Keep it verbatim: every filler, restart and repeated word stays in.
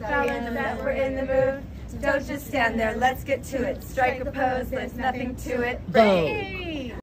fellas that were in the mood. Don't just stand there, let's get to it. Strike a pose, there's nothing to it. Vogue.